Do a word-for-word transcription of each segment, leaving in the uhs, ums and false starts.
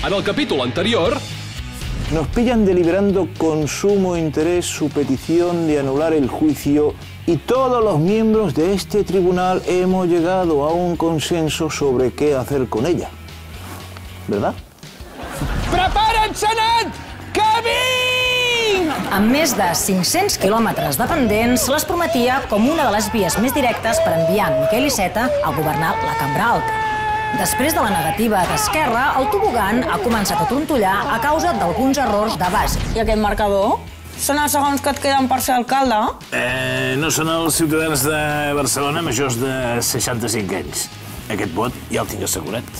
En el capítol anterior... Nos pillan deliberando con sumo interés su petición de anular el juicio y todos los miembros de este tribunal hemos llegado a un consenso sobre qué hacer con ella. ¿Verdad? Prepara't, Senat! Que vinc! Amb més de cinc-cents quilòmetres de pendents, les prometia com una de les vies més directes per enviar Miquel Iceta a governar la Cambra Alta. Després de la negativa d'Esquerra, el tobogan ha començat a trontollar a causa d'alguns errors de base. I aquest marcador? Són els segons que et queden per ser alcalde? Eh, no són els ciutadans de Barcelona majors de seixanta-cinc anys. Aquest vot ja el tinc assegurat.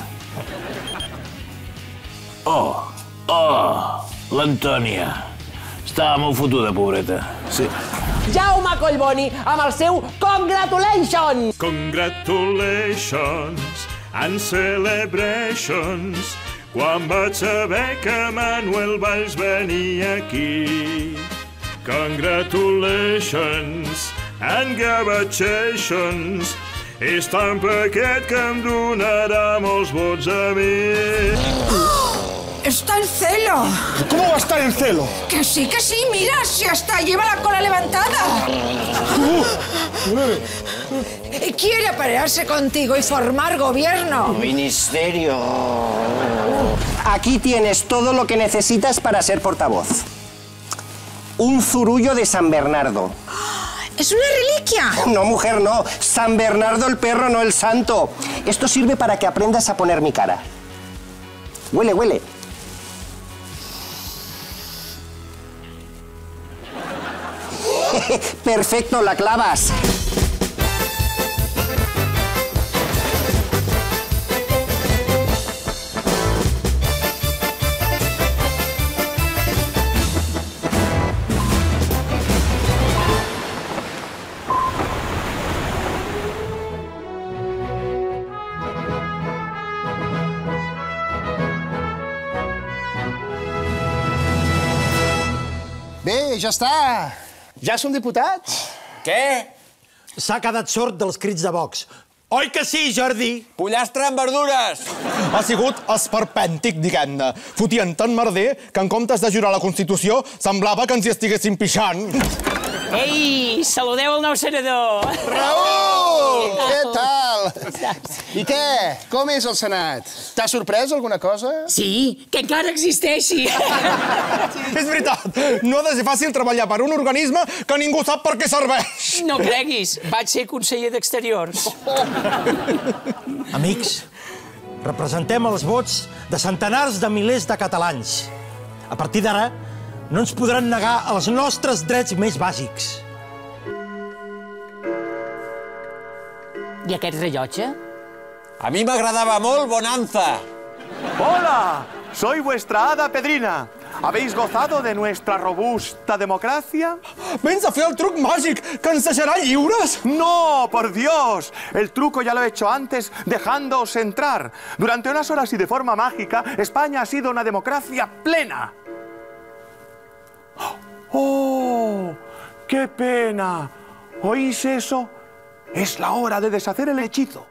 Oh, oh, l'Antònia. Estava molt fotuda, pobreta. Sí. Jaume Collboni, amb el seu Congratulations! Congratulations and celebrations. Quan vaig saber que Manuel Valls venia aquí. Congratulations and gabachations. És tan paquet que em donarà molts vots a mi. ¡Está en celo! ¿Cómo va a estar en celo? Que sí, que sí, mira, si hasta lleva la cola levantada. Quiere aparearse contigo y formar gobierno. Ministerio. Aquí tienes todo lo que necesitas para ser portavoz. Un zurullo de San Bernardo. ¿Es una reliquia? No, mujer, no. San Bernardo el perro, no el santo. Esto sirve para que aprendas a poner mi cara. Huele, huele. Perfecto, la clavas. Bé, ja està. Ja som diputats. Què? S'ha quedat sord dels crits de Vox. Oi que sí, Jordi? Pollastre amb verdures! Ha sigut esperpèntic, diguem-ne. Fotien tan merder que en comptes de jurar la Constitució semblava que ens hi estiguessin pixant. Ei, saludeu el nou senador! Raül! Què tal? I què? Com és el Senat? T'ha sorprès alguna cosa? Sí, que encara existeixi. És veritat, no ha de ser fàcil treballar per un organisme que ningú sap per què serveix. No creguis, vaig ser conseller d'Exteriors. Amics, representem els vots de centenars de milers de catalans. A partir d'ara, no ens podran negar els nostres drets més bàsics. I aquest rellotge? A mi m'agradava molt Bonanza. Hola, soy vuestra hada Pedrina. ¿Habéis gozado de nuestra robusta democracia? Vens a fer el truc màgic que ens deixarà lliures? No, por Dios. El truco ya lo he hecho antes, dejándoos entrar. Durante unas horas y de forma mágica, España ha sido una democracia plena. ¡Oh! ¡Qué pena! ¿Oís eso? Es la hora de deshacer el hechizo.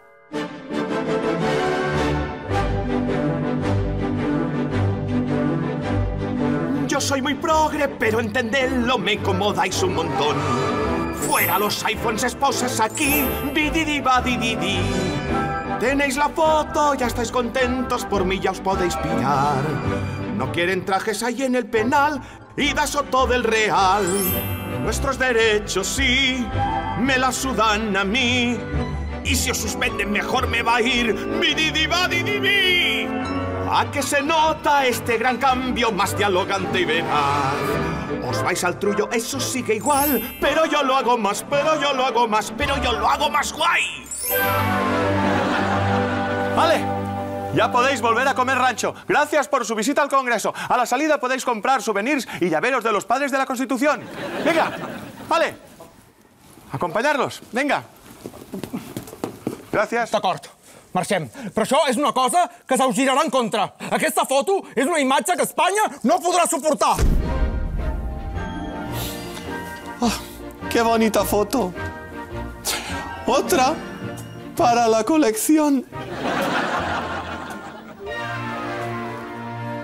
Yo soy muy progre, pero entendedlo, me incomodáis un montón. Fuera los iPhones esposas aquí, bididibadididi. Tenéis la foto, ya estáis contentos, por mí ya os podéis pillar. No quieren trajes ahí en el penal, y da Soto del Real. Nuestros derechos sí, me la sudan a mí. Y si os suspenden mejor me va a ir bididibadididi. ¿A qué se nota este gran cambio más dialogante y veraz? Os vais al trullo, eso sigue igual, pero yo lo hago más, pero yo lo hago más, pero yo lo hago más guay. Vale, ya podéis volver a comer rancho. Gracias por su visita al Congreso. A la salida podéis comprar souvenirs y llaveros de los padres de la Constitución. Venga, vale. Acompanyar-los, venga. Gràcies. D'acord, marxem. Però això és una cosa que se us girarà en contra. Aquesta foto és una imatge que Espanya no podrà suportar. Oh, qué bonita foto. Otra para la colección.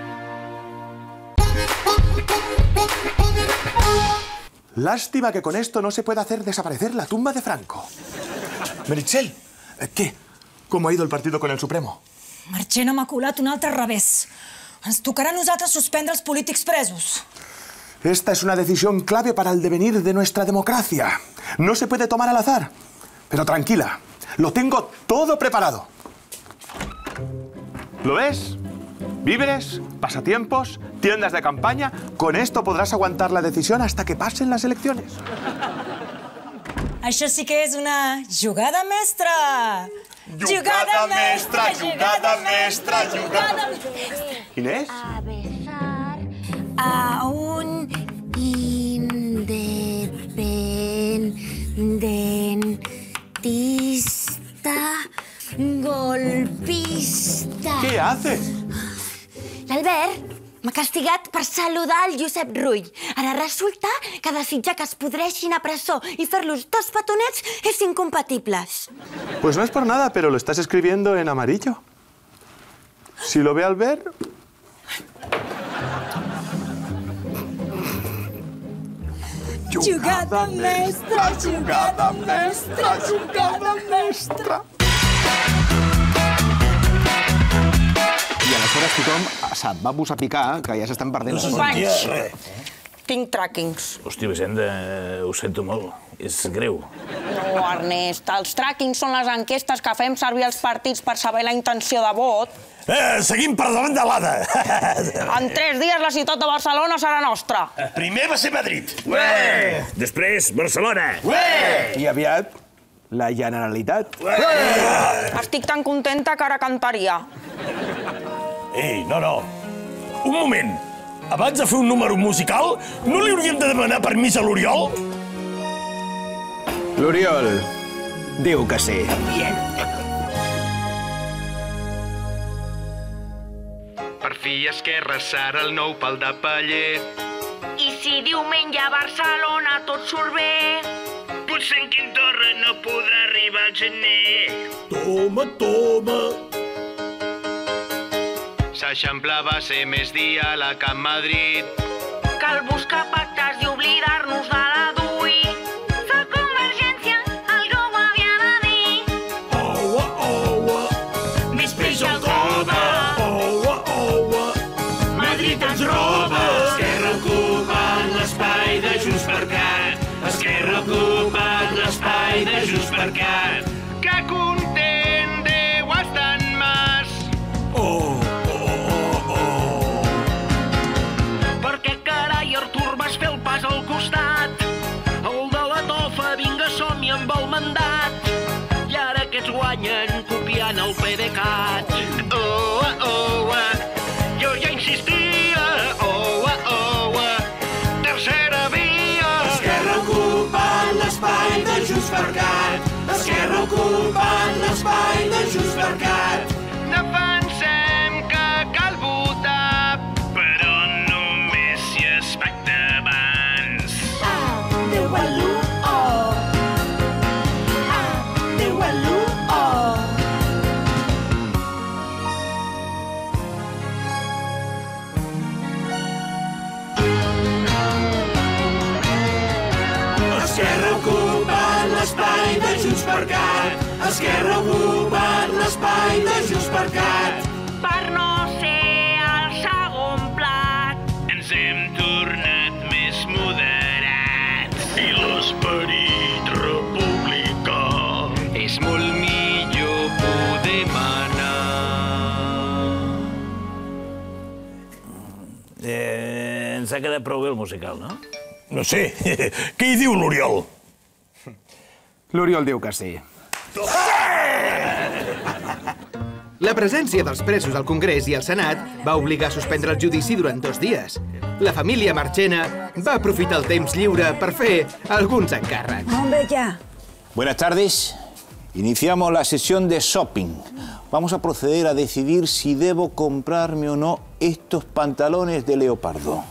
Lástima que con esto no se pueda hacer desaparecer la tumba de Franco. Meritxell, què? Com ha ido el partido con el Supremo? Marchena m'ha colat un altre revés. Ens tocarà a nosaltres suspendre els polítics presos. Esta es una decisión clave para el devenir de nuestra democracia. No se puede tomar al azar. Pero tranquila, lo tengo todo preparado. ¿Lo ves? Víveres, pasatiempos, tiendas de campaña. Con esto podrás aguantar la decisión hasta que pasen las elecciones. Això sí que és una jugada mestra. Jugada mestra, jugada mestra, jugada mestra. Inés? A besar a un independentista golpista. ¿Qué haces? L'Albert m'ha castigat per saludar el Josep Rull. Ara resulta que desitjar que es podreixin a presó i fer-los dos petonets és incompatibles. Pues no es por nada, pero lo estás escribiendo en amarillo. Si lo ve Albert... Jugada mestra, jugada mestra, jugada mestra. I aleshores tothom se't va posar a picar, que ja s'estan perdent. No se sentia res. Tinc trackings. Hòstia, Vicenda, ho sento molt. És greu. No, Ernest, els trackings són les enquestes que fem servir els partits per saber la intenció de vot. Eh, seguim per davant de l'Ada. En tres dies la ciutat de Barcelona serà nostra. Primer va ser Madrid. Ué! Després, Barcelona. Ué! I aviat, la Generalitat. Ué! Estic tan contenta que ara cantaria. Ei, no, no. Un moment. Abans de fer un número musical, no li hauríem de demanar permís a l'Oriol? L'Oriol diu que sí. Per fi Esquerra serà el nou pal de paller. I si diumenge a Barcelona tot surt bé, Potser en Quim Torra no podrà arribar al gener. Toma, toma. S'Eixample va ser més diàleg que Madrid. cal buscar pactes i oblidar-nos de la d'ui. Fa Convergència, algú ho havia de dir. Oua, oua. Més peix al cove. Oua, oua. Madrid ens roba. Esquerra ocupa l'espai de Junts per Cat. Esquerra ocupa l'espai de Junts per Cat. Que content Déu està en mas. Oh, oh, oh. Per què carai, Artur, vas fer el pas al costat? El de la tofa, vinga, som-hi amb el mandat. I ara aquests guanyen copiant el PDeCAT. Oh, oh, jo ja insistia. Oh, oh, tercera via. Esquerra ocupa l'espai de Junts per Cat. Esquerra ocupa l'espai de Junts per Cat. Defensem que cal votar, però només si es pacta abans. Déu a l'u, oh. Ah, Déu a l'u, oh. Esquerra ocupa l'espai de Junts per Cat. Esquerra ocupa l'espai de Junts per Cat. Per no ser el segon plat. Ens hem tornat més moderats. I l'esperit republicà és molt millor poder manar. Eh, ens ha quedat prou bé el musical, no? No sé, què hi diu l'Oriol? L'Oriol diu que sí. La presència dels presos al Congrés i al Senat va obligar a suspendre el judici durant dos dies. La família Marchena va aprofitar el temps lliure per fer alguns encàrrecs. Hombre, ya. Buenas tardes. Iniciamos la sesión de shopping. Vamos a proceder a decidir si debo comprarme o no estos pantalones de leopardo.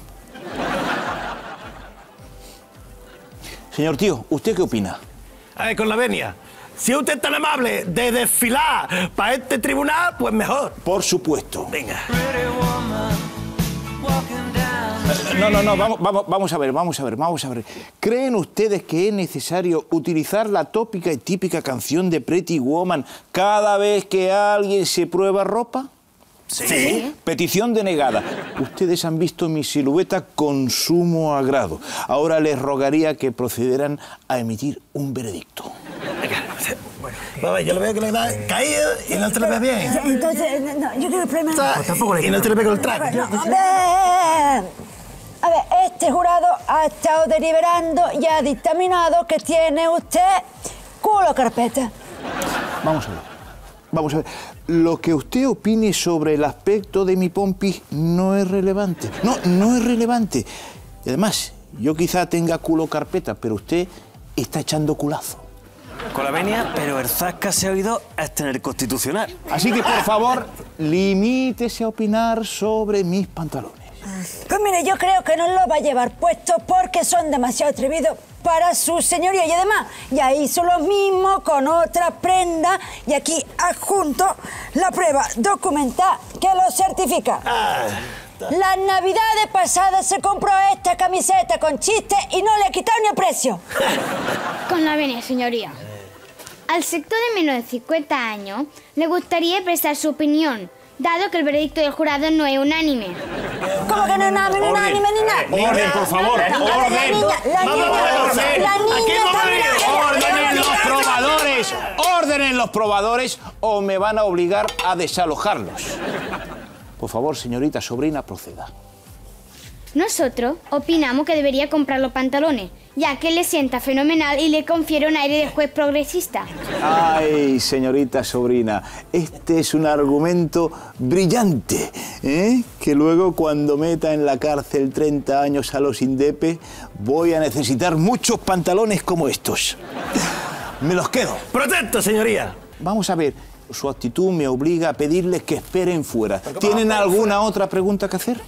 Señor tío, ¿usted qué opina? Eh, con la venia. Si usted es tan amable de desfilar para este tribunal, pues mejor. Por supuesto. Venga. No, no, no, vamos, vamos, vamos a ver, vamos a ver, vamos a ver. ¿Creen ustedes que es necesario utilizar la tópica y típica canción de Pretty Woman cada vez que alguien se prueba ropa? Sí. ¿Sí? Petición denegada. Ustedes han visto mi silueta con sumo agrado. Ahora les rogaría que procederán a emitir un veredicto. Bueno, vamos, yo le veo que le da caído y no te lo ve bien. Entonces, no, yo creo que el problema... Pues tampoco le... Y no te le pego el trago. No, a ver, a ver, este jurado ha estado deliberando y ha dictaminado que tiene usted culo carpeta. Vamos a ver, vamos a ver. Lo que usted opine sobre el aspecto de mi pompis no es relevante. No, no es relevante. Y además, yo quizá tenga culo carpeta, pero usted está echando culazo. Con la venia, pero el zasca se ha oído hasta en el Constitucional. Así que, por favor, limítese a opinar sobre mis pantalones. Pues mire, yo creo que no lo va a llevar puesto porque son demasiado atrevidos para su señoría. Y además, ya hizo lo mismo con otra prenda y aquí adjunto la prueba documental que lo certifica. Ah. Las navidades pasadas se compró esta camiseta con chiste y no le ha quitado ni el precio. Con la venia, señoría. Al sector de menos de cincuenta años le gustaría prestar su opinión, dado que el veredicto del jurado no es unánime. ¿Cómo que no es unánime, no unánime ni nada? Orden, por favor, orden. La niña, la niña, la niña, ¡Ordenen los probadores! ¡Ordenen los probadores o me van a obligar a desalojarlos! Por favor, señorita sobrina, proceda. Nosotros opinamos que debería comprar los pantalones, ya que le sienta fenomenal y le confiere un aire de juez progresista. Ay, señorita sobrina, este es un argumento brillante, ¿eh? Que luego cuando meta en la cárcel treinta años a los indepes voy a necesitar muchos pantalones como estos. Me los quedo. ¡Protesto, señoría! Vamos a ver, su actitud me obliga a pedirles que esperen fuera. ¿Tienen alguna otra pregunta que hacer?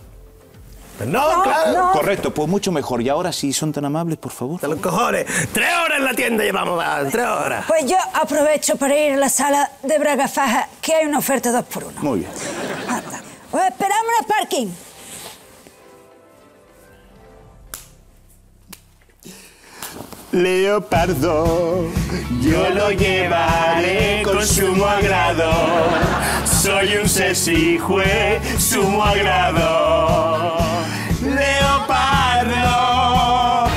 No, no, claro. No. Correcto, pues mucho mejor. Y ahora, si son tan amables, por favor. ¡De los cojones! ¡Tres horas en la tienda llevamos, va! ¡Tres horas! Pues yo aprovecho para ir a la sala de Braga Faja, que hay una oferta dos por uno. Muy bien. Anda. Os esperamos en el parking. Leopardo, yo lo llevaré con sumo agrado. Soy un sexy juez, sumo agrado. Leopardo.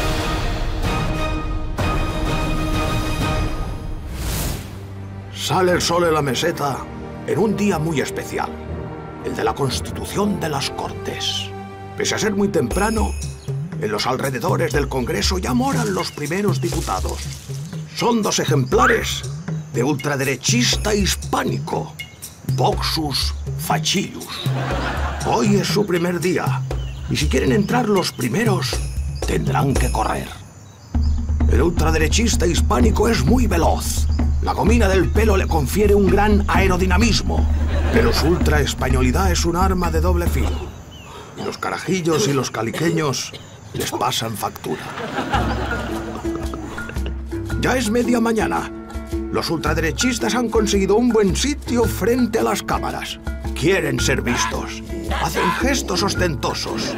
Sale el sol en la meseta en un día muy especial, el de la Constitución de las Cortes. Pese a ser muy temprano, en los alrededores del Congreso ya moran los primeros diputados. Son dos ejemplares de ultraderechista hispánico, Voxus Facillus. Hoy es su primer día, y si quieren entrar los primeros, tendrán que correr. El ultraderechista hispánico es muy veloz. La gomina del pelo le confiere un gran aerodinamismo, pero su ultraespañolidad es un arma de doble filo. Y los carajillos y los caliqueños les pasan factura. Ya es media mañana. Los ultraderechistas han conseguido un buen sitio frente a las cámaras. Quieren ser vistos. Hacen gestos ostentosos.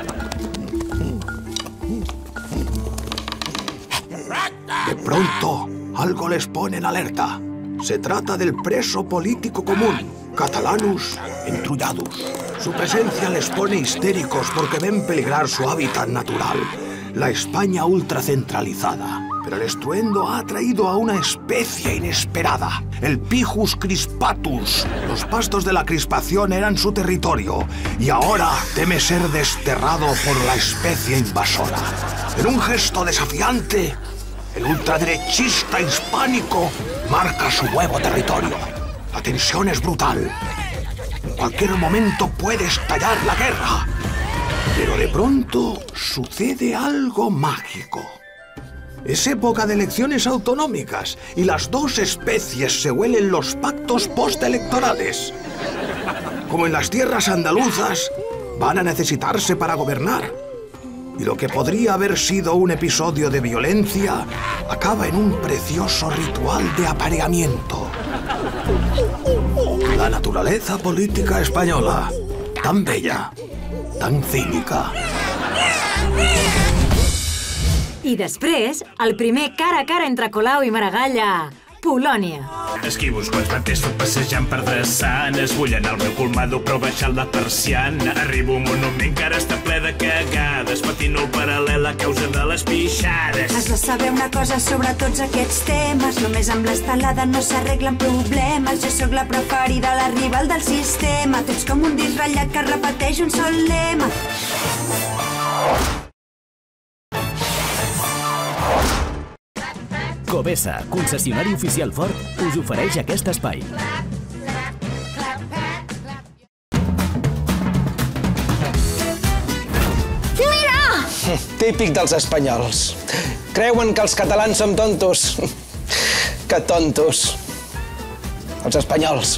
De pronto, algo les pone en alerta. Se trata del preso político común, Catalanus Entrulladus. Su presencia les pone histéricos porque ven peligrar su hábitat natural, la España ultracentralizada. Pero el estruendo ha atraído a una especie inesperada, el Pijus crispatus. Los pastos de la crispación eran su territorio y ahora teme ser desterrado por la especie invasora. En un gesto desafiante, el ultraderechista hispánico marca su nuevo territorio. La tensión es brutal. En cualquier momento puede estallar la guerra. Pero de pronto sucede algo mágico. Es época de elecciones autonómicas y las dos especies se huelen los pactos postelectorales. Como en las tierras andaluzas, van a necesitarse para gobernar. Y lo que podría haber sido un episodio de violencia acaba en un precioso ritual de apareamiento. La naturaleza política española, tan bella, tan cínica. I després, el primer cara a cara entre Colau i Maragall a Polònia. Esquivo uns quants vapers tot passejant per Dreçana. Es bullen al meu colmado però baixant la persiana. Arribo a un monument que ara està ple de cagades. Patino el paral·lel a causa de les pixades. Has de saber una cosa sobre tots aquests temes. Només amb l'estelada no s'arreglen problemes. Jo sóc la preferida, la rival del sistema. Tu ets com un disc ratllat que repeteix un sol lema. Covesa, concessionari oficial Ford, us ofereix aquest espai. Mira! Típic dels espanyols. Creuen que els catalans som tontos. Que tontos. Els espanyols.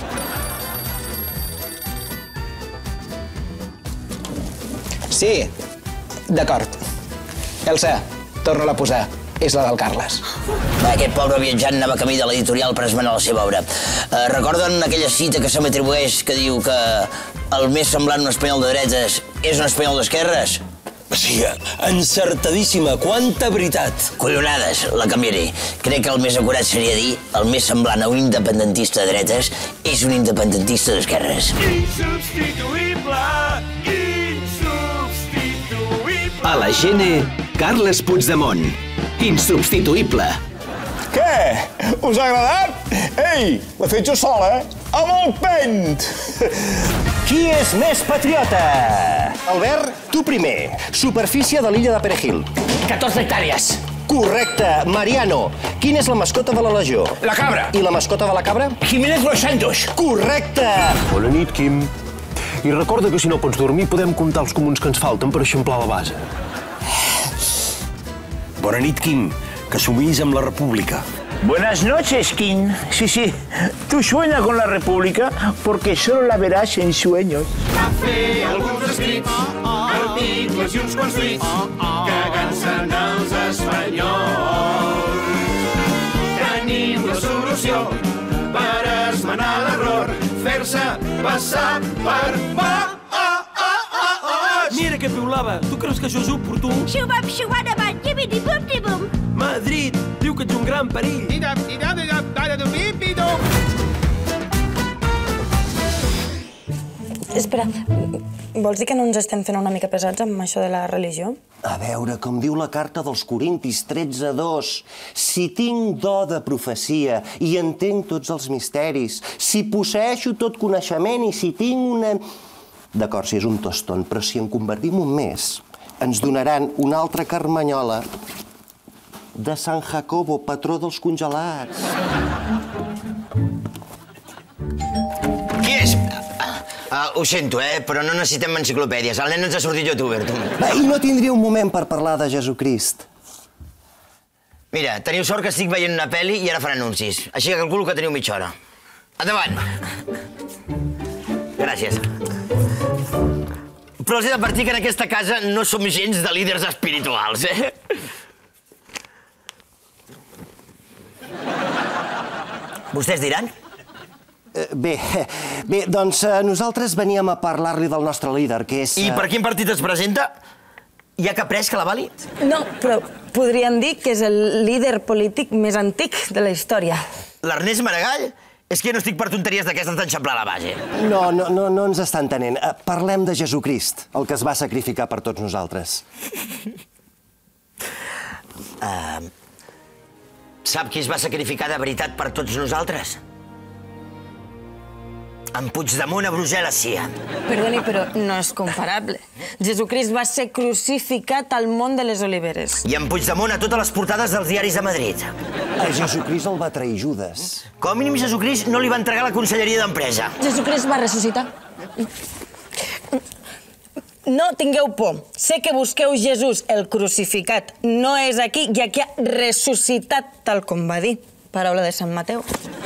Sí, d'acord. Elsa, torna-la a posar. És la del Carles. Aquest pobre viatjant anava camí de l'editorial per esmenar la seva obra. Eh, recorden aquella cita que se m'atribueix que diu que el més semblant a un espanyol de dretes és un espanyol d'esquerres? Sí, encertadíssima. Quanta veritat. Collonades, la canviaré. Crec que el més acurat seria dir el més semblant a un independentista de dretes és un independentista d'esquerres. Insubstituïble, insubstituïble. A la Gene, Carles Puigdemont. Insubstituïble. Què? Us ha agradat? Ei, l'he fet jo sola, eh? Amb el pent! Qui és més patriota? Albert, tu primer. Superfície de l'illa de Perejil. catorze hectàrees. Correcte. Mariano, quina és la mascota de la Legió? La cabra. I la mascota de la cabra? Jiménez Los Santos. Correcte. Bona nit, Quim. I recorda que si no pots dormir podem comptar els comuns que ens falten per eixamplar la base. Bona nit, Quim, que somnis amb la República. Buenas noches, King. Sí, sí, tú sueñas con la República porque solo la verás en sueños. Va fer alguns escrits, articles i uns quants tuits, cagant-se en els espanyols. Tenim la solució per esmenar l'error, fer-se passar per mà. Mira que piulava! Tu creus que això és oportú? Xubam, xubanabam, xibidi-bum-di-bum. Madrid diu que ets un gran perill. Espera, vols dir que no ens estem fent una mica pesats amb això de la religió? A veure, com diu la carta dels Corintis tretze dos, si tinc do de profecia i entenc tots els misteris, si posseeixo tot coneixement i si tinc una... D'acord, si és un toston, però si en convertim un més, ens donaran una altra carmanyola de Sant Jacobo, patró dels congelats. Qui és? Uh, ho sento, eh? Però no necessitem enciclopèdies. El nen ens ha sortit youtuber, tu. I no tindria un moment per parlar de Jesucrist. Mira, teniu sort que estic veient una pel·li i ara fan anuncis. Així que calculo que teniu mitja hora. Endavant! Gràcies. Però els he d'advertir que en aquesta casa no som gens de líders espirituals, eh? Vostès diran? Bé, bé, doncs nosaltres veníem a parlar-li del nostre líder, que és... I per quin partit es presenta? Hi ha cap pres que l'avali? No, però podríem dir que és el líder polític més antic de la història. L'Ernest Maragall? És que jo no estic per tonteries d'aquestes d'enxamplar la base. No, no, no, no ens està entenent. Parlem de Jesucrist, el que es va sacrificar per tots nosaltres. Uh, sap qui es va sacrificar de veritat per tots nosaltres? En Puigdemont a Brussel·les, sí. Perdoni, però no és comparable. Jesucrist va ser crucificat al Mont de les Oliveres. I en Puigdemont a totes les portades dels diaris de Madrid. A Jesucrist el va trair Judes. Com a mínim Jesucrist no li va entregar la conselleria d'empresa. Jesucrist va ressuscitar. No tingueu por. Sé que busqueu Jesús, el crucificat. No és aquí, i aquí ha ressuscitat, tal com va dir. Paraula de Sant Mateu.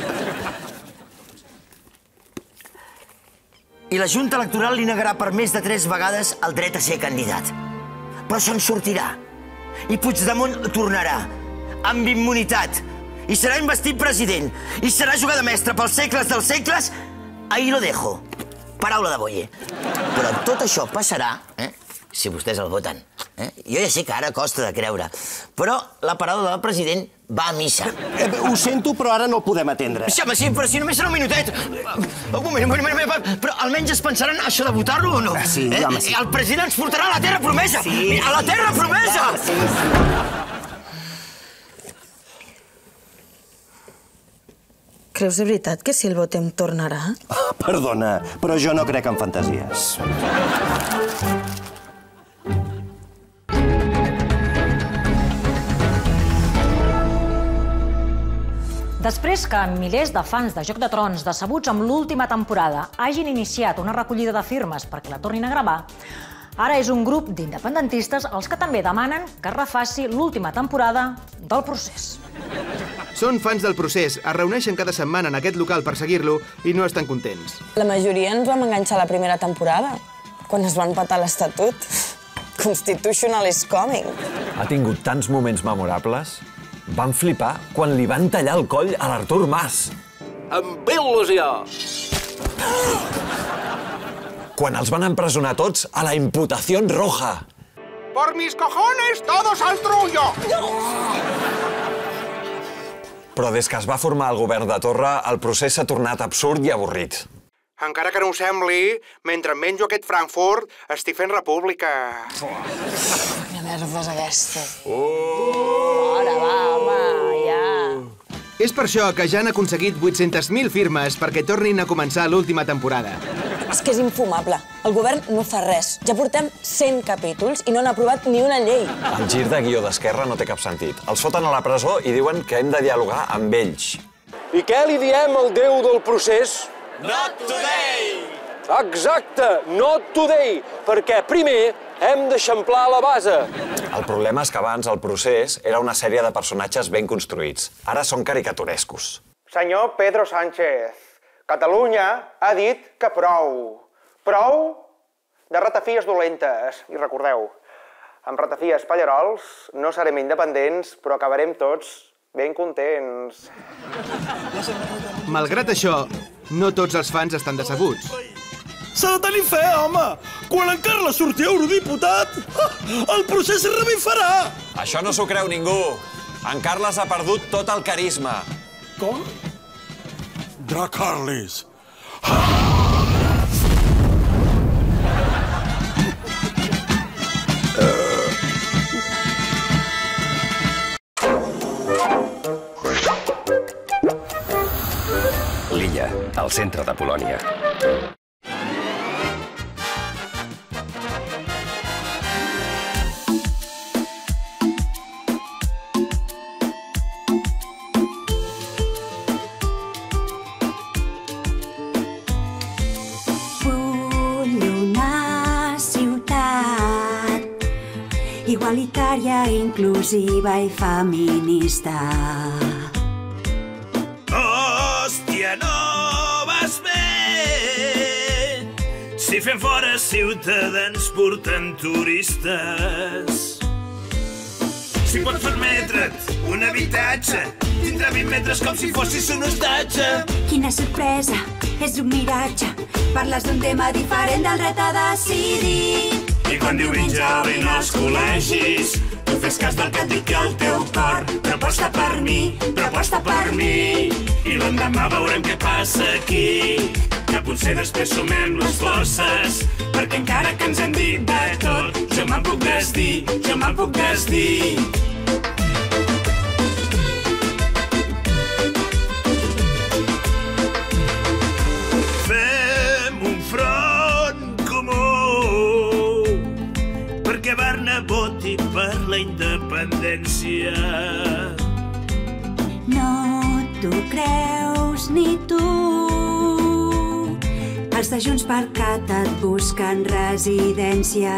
I la Junta Electoral li negarà per més de tres vegades el dret a ser candidat. Però se'n sortirà. I Puigdemont tornarà, amb immunitat. I serà investit president. I serà jugada mestra pels segles dels segles. Ahí lo dejo. paraula de boyer. Però tot això passarà, eh, si vostès el voten. Eh? Jo ja sé que ara costa de creure, però la paraula del president va a missa. Eh, ho sento, però ara no el podem atendre. Sí, home, sí, però si només serà un minutet. Un moment, un moment, un moment, però almenys es pensaran això de votar-lo o no? Sí, eh? home, sí. El president ens portarà a la terra promesa! Sí. A la terra promesa! Sí, sí. Creus de veritat que si el votem tornarà? Oh, perdona, però jo no crec en fantasies. Després que milers de fans de Joc de Trons, decebuts amb l'última temporada, hagin iniciat una recollida de firmes perquè la tornin a gravar, ara és un grup d'independentistes els que també demanen que es refaci l'última temporada del Procés. Són fans del Procés, es reuneixen cada setmana en aquest local per seguir-lo i no estan contents. La majoria ens vam enganxar a la primera temporada, quan es van patar l'Estatut. Constitutional is coming. Ha tingut tants moments memorables. Van flipar quan li van tallar el coll a l'Artur Mas. Amb il·lusió! Quan els van empresonar tots a la imputació roja. Por mis cojones, todos al trullo! Però des que es va formar el govern de Torra, el procés s'ha tornat absurd i avorrit. Encara que no ho sembli, mentre em menjo aquest Frankfurt, estic fent república. Quina merda és aquesta. Ara, va, home, ja. És per això que ja han aconseguit vuit-centes mil firmes perquè tornin a començar l'última temporada. És que és infumable. El govern no fa res. Ja portem cent capítols i no han aprovat ni una llei. El gir de guió d'Esquerra no té cap sentit. Els foten a la presó i diuen que hem de dialogar amb ells. I què li diem al déu del procés? Not today! Exacte, not today, perquè primer hem d'eixamplar la base. El problema és que abans el procés era una sèrie de personatges ben construïts. Ara són caricaturescos. Senyor Pedro Sánchez, Catalunya ha dit que prou. Prou de ratafies dolentes. I recordeu, amb ratafies pallarols no serem independents, però acabarem tots ben contents. Malgrat això, no tots els fans estan decebuts. S'ha de tenir fe, home! Quan en Carles surti eurodiputat, el procés es revifarà! Això no s'ho creu ningú. En Carles ha perdut tot el carisma. Com? Dracarlis. L'illa, al centre de Polònia. Igualitària, inclusiva i feminista. Hòstia, no vas bé! Si fem fora ciutadans portant turistes. Si pots permetre't un habitatge, tindrà vint metres com si fossis un hostatge. Quina sorpresa, és un miratge. Parles d'un tema diferent del dret a decidir. I quan diumenge obrin els col·legis, tu fes cas del que et dic el teu cor. Però aposta per mi, però aposta per mi. I l'endemà veurem què passa aquí, que potser després sumem les forces, perquè encara que ens hem dit de tot, jo me'n puc desdir, jo me'n puc desdir. Fem un front comú perquè Barna voti per la independència. No t'ho creus ni tu. Els de Junts per Cat et busquen residència.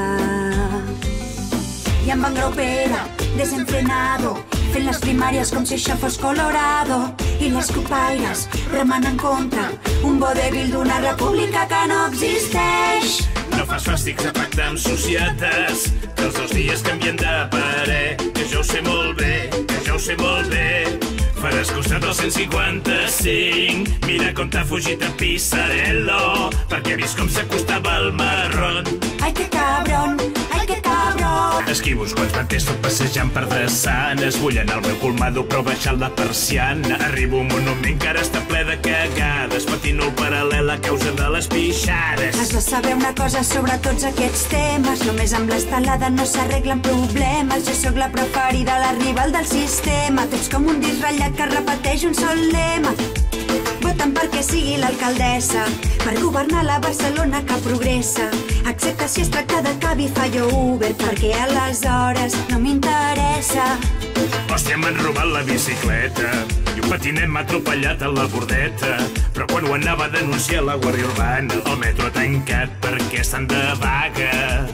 I amb en Graupera, desenfrenado, fent les primàries com si això fos Colorado. I les copaires remant en contra un vodevil d'una república que no existeix. No fas fàstics a pactar amb societats, que els dos dies canvien de parer, que jo ho sé molt bé, que jo ho sé molt bé. Faràs L'excusa del cent cinquanta-cinc, mira com t'ha fugit a Pisarello, perquè ha vist com s'acostava el marrón. Ai, que cabron, ai, que cabron. Esquivo uns quants baters tot passejant per drassanes, vull anar al meu colmado però baixant la persiana. Arribo a un monument que ara està ple de cagades, patino el paral·lel a causa de les pixades. Has de saber una cosa sobre tots aquests temes, només amb l'estelada no s'arreglen problemes. Jo sóc la preferida, la rival del sistema, tu ets com un disc ratllat que repeteix un sol lema. Voten perquè sigui l'alcaldessa, per governar la Barcelona que progressa, excepte si es tracta de Cabify o Uber, perquè aleshores no m'interessa. Hòstia, m'han robat la bicicleta i un patinet m'ha atropellat a la bordeta, però quan ho anava a denunciar la Guàrdia Urbana, el metro ha tancat perquè estan de vaga.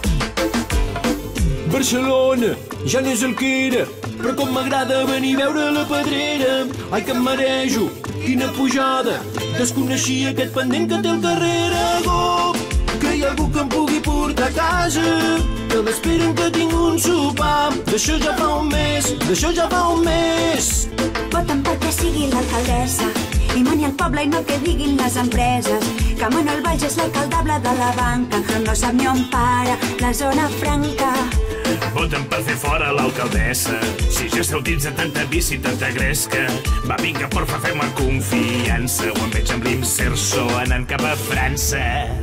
Barcelona ja no és el que era, però com m'agrada venir a veure la Pedrera. Ai, que em marejo, quina pujada, desconeixia aquest pendent que té al darrere. Gop, que hi ha algú que em pugui portar a casa, que l'esperen que tinc un sopar. D'això ja fa un mes, d'això ja fa un mes. Voten perquè sigui l'alcaldessa i mani el poble i no que diguin les empreses, que Manuel Valls és l'alcaldable de la banca, que no sap ni on para la zona franca. Voten per fer fora l'alcaldessa, si ja s'ha utilitzat tanta bici, tanta gresca. Va, vinga, porfa, fem-me confiança, o em veig amb l'Imserso anant cap a França.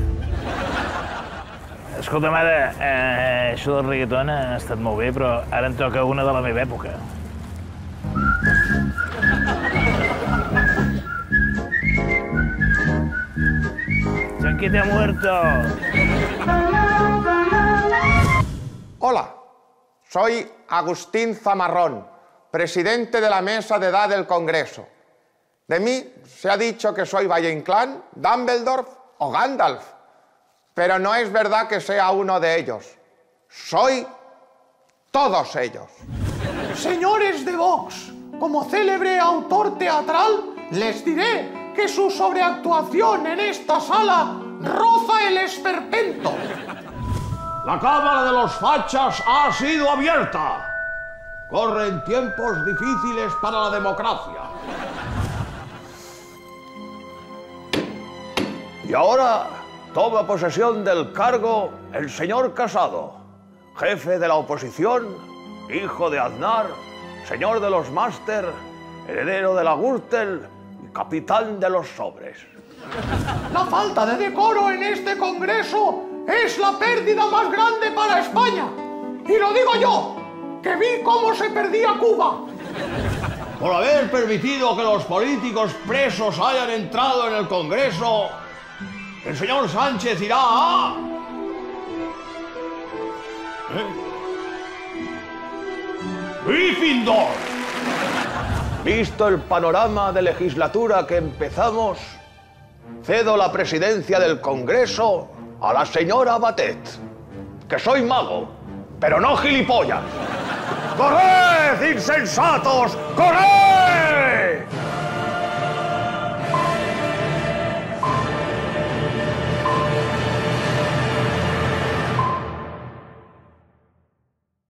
Escolta, mare, eh, això del reggaeton ha estat molt bé, però ara em toca una de la meva època. Chanquete ha muerto. Hola, soy Agustín Zamarrón, presidente de la mesa de edad del Congreso. De mí se ha dicho que soy Valle Inclán, Dumbledore o Gandalf, pero no es verdad que sea uno de ellos. Soy todos ellos. Señores de Vox, como célebre autor teatral, les diré que su sobreactuación en esta sala roza el esperpento. La Cámara de los Fachas ha sido abierta. Corren tiempos difíciles para la democracia. Y ahora toma posesión del cargo el señor Casado, jefe de la oposición, hijo de Aznar, señor de los máster, heredero de la Gürtel y capitán de los sobres. La falta de decoro en este Congreso es la pérdida más grande para España. Y lo digo yo, que vi cómo se perdía Cuba. Por haber permitido que los políticos presos hayan entrado en el Congreso, el señor Sánchez irá a... ¿Eh? ¡Gryffindor! Visto el panorama de legislatura que empezamos, cedo la presidencia del Congreso a la señora Batet, que soy mago, pero no gilipollas. ¡Corred, insensatos! ¡Corred!